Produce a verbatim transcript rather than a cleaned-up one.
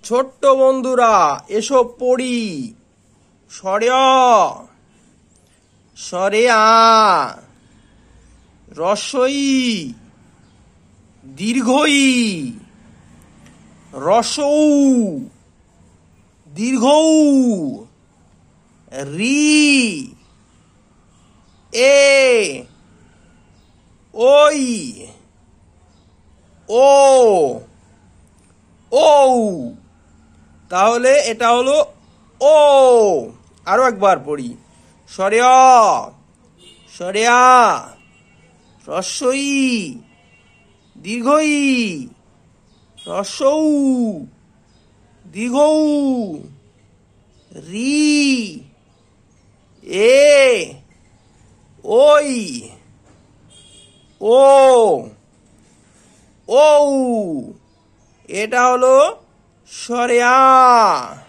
ছোট্ট বন্ধুরা এসব পড়ি। সরে অ, সরে আ, রস্বই, দীর্ঘই, রসৌ, দীর্ঘৌ, রি, এ, ওই, ও, ও। তাহলে এটা হলো ও। আরো একবার পড়ি। সরে অ, সরে আ, রস্বই, দীর্ঘই, রসৌ, দীর্ঘৌ, রি, এ, ওই, ও, ও। এটা হলো সরে আ।